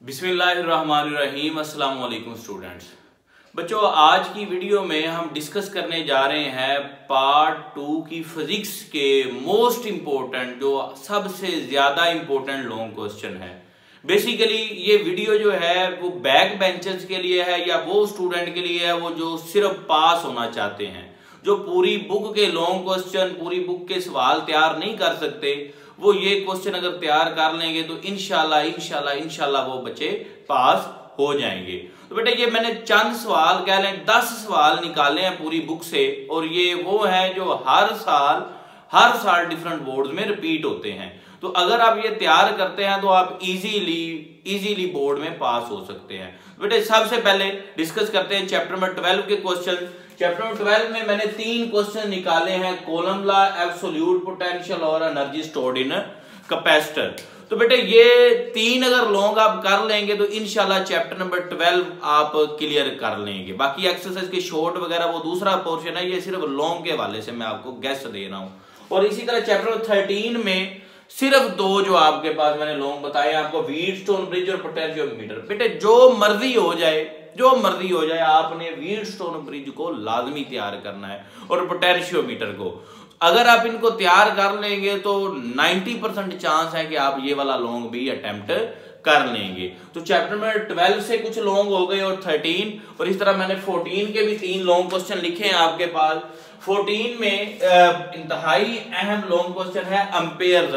बिस्मिल्लाहिर्रहमानिर्रहीम। अस्सलाम वालेकुम स्टूडेंट्स। बच्चों, आज की वीडियो में हम डिस्कस करने जा रहे हैं पार्ट 2 की फिजिक्स के मोस्ट इम्पोर्टेंट, जो सबसे ज़्यादा इम्पोर्टेंट लॉन्ग क्वेश्चन है। बेसिकली ये वीडियो जो है वो बैक बेंचर्स के लिए है या वो स्टूडेंट के लिए है वो जो सिर्फ पास होना चाहते हैं, जो पूरी बुक के लॉन्ग क्वेश्चन, पूरी बुक के सवाल तैयार नहीं कर सकते। वो ये क्वेश्चन अगर तैयार कर लेंगे तो इंशाल्लाह वो बच्चे पास हो जाएंगे। तो बेटा ये मैंने चंद सवाल कह लें 10 सवाल निकाले हैं पूरी बुक से, और ये वो है जो हर साल डिफरेंट बोर्ड्स में रिपीट होते हैं। तो अगर आप ये तैयार करते हैं तो आप इजीली बोर्ड में पास हो सकते हैं। बेटे सबसे पहले डिस्कस करते हैं चैप्टर नंबर 12 के क्वेश्चन। चैप्टर नंबर 12 में मैंने 3 क्वेश्चन निकाले हैं, कॉलम लॉ, एब्सोल्यूट पोटेंशियल और एनर्जी स्टोर्ड इन कैपेसिटर। तो बेटे ये 3 अगर लॉन्ग आप कर लेंगे तो इंशाल्लाह चैप्टर नंबर 12 आप क्लियर कर लेंगे। बाकी एक्सरसाइज के शॉर्ट वगैरह वो दूसरा पोर्शन है, ये सिर्फ लॉन्ग के हवाले से मैं आपको गेस दे रहा हूं। और इसी तरह चैप्टर 13 में सिर्फ 2 जो आपके पास मैंने लॉन्ग बताए आपको, व्हीटस्टोन ब्रिज और पोटेंशियोमीटर। बेटे जो मर्जी हो जाए आपने व्हीटस्टोन ब्रिज को लाजमी तैयार करना है और पोटेंशियोमीटर को। अगर आप इनको तैयार कर लेंगे तो 90% चांस है कि आप ये वाला लॉन्ग भी अटेम्प्ट कर लेंगे। तो चैप्टर नंबर 12 से कुछ लॉन्ग हो गए और 13, और इस तरह मैंने 14 के भी 3 लॉन्ग क्वेश्चन लिखे हैं आपके पास। 14 में इंतहाई अहम लॉन्ग क्वेश्चन है एम्पेयर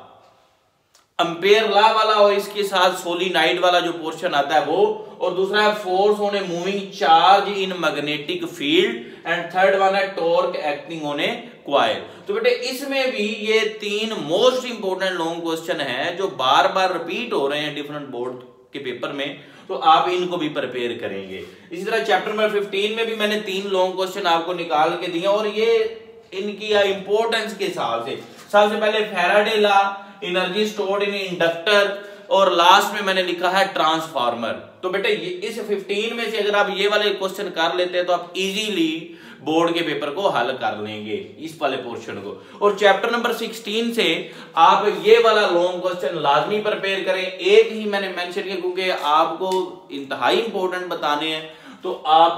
लॉ वाला, और इसके साथ सोलिनॉइड वाला जो पोर्शन आता है वो, और दूसरा है force on a moving charge in magnetic field, and third one है torque acting on a coil. तो बेटे इसमें भी ये 3 मोस्ट इंपोर्टेंट लॉन्ग क्वेश्चन है जो बार बार रिपीट हो रहे हैं डिफरेंट बोर्ड के पेपर में, तो आप इनको भी प्रिपेयर करेंगे। इसी तरह चैप्टर नंबर 15 में भी मैंने 3 लॉन्ग क्वेश्चन आपको निकाल के दिए, और ये इनकी इंपोर्टेंस के हिसाब से सबसे पहले Faraday law, energy stored in inductor, और लास्ट में मैंने लिखा है ट्रांसफार्मर। तो बेटे इस 15 में से अगर आप ये वाले क्वेश्चन कर लेते हैं तो आप इजीली बोर्ड के पेपर को हल कर लेंगे, इस वाले पोर्शन को। और चैप्टर नंबर 16 से आप ये वाला लॉन्ग क्वेश्चन लाजमी प्रिपेयर करें। एक ही मैंने मेंशन किया क्योंकि आपको इंतहाई इंपॉर्टेंट बताने हैं, तो आप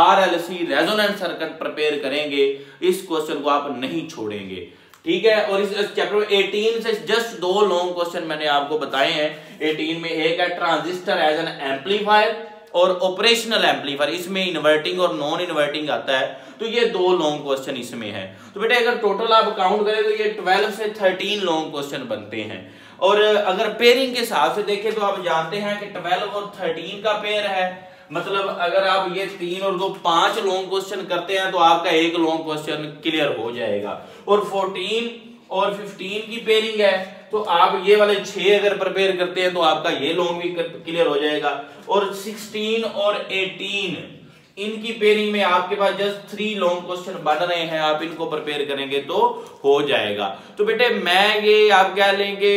RLC रेजोनेंस सर्किट प्रिपेयर करेंगे, इस क्वेश्चन को आप नहीं छोड़ेंगे, ठीक है। और इस चैप्टर 18 से जस्ट 2 लॉन्ग क्वेश्चन मैंने आपको बताए हैं। 18 में एक है ट्रांजिस्टर एज एन एम्पलीफायर और ऑपरेशनल एम्पलीफायर, इसमें इन्वर्टिंग और नॉन इन्वर्टिंग आता है। तो ये 2 लॉन्ग क्वेश्चन इसमें है। तो बेटा अगर टोटल आप काउंट करें तो ये 12 से 13 लॉन्ग क्वेश्चन बनते हैं। और अगर पेयरिंग के हिसाब से देखें तो आप जानते हैं कि 12 और 13 का पेयर है, मतलब अगर आप ये 3 और 2 5 लॉन्ग क्वेश्चन करते हैं तो आपका एक लॉन्ग क्वेश्चन क्लियर हो जाएगा। और 14 और 15 की पेयरिंग है, तो आप ये वाले 6 अगर प्रिपेयर करते हैं तो आपका ये लॉन्ग भी क्लियर हो जाएगा। और 16 और 18 इनकी पेयरिंग में आपके पास जस्ट 3 लॉन्ग क्वेश्चन बन रहे हैं, आप इनको प्रिपेयर करेंगे तो हो जाएगा। तो बेटे मैं ये आप क्या लेंगे,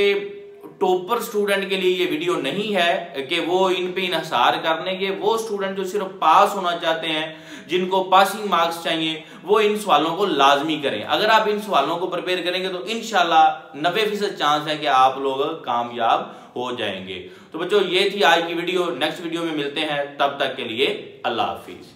टॉपर स्टूडेंट के लिए ये वीडियो नहीं है कि वो इन पे इन्हिसार कर लेंगे। वो स्टूडेंट जो सिर्फ पास होना चाहते हैं, जिनको पासिंग मार्क्स चाहिए, वो इन सवालों को लाजमी करें। अगर आप इन सवालों को प्रिपेयर करेंगे तो इंशाल्लाह 90% चांस है कि आप लोग कामयाब हो जाएंगे। तो बच्चों ये थी आज की वीडियो। नेक्स्ट वीडियो में मिलते हैं, तब तक के लिए अल्लाह हाफिज।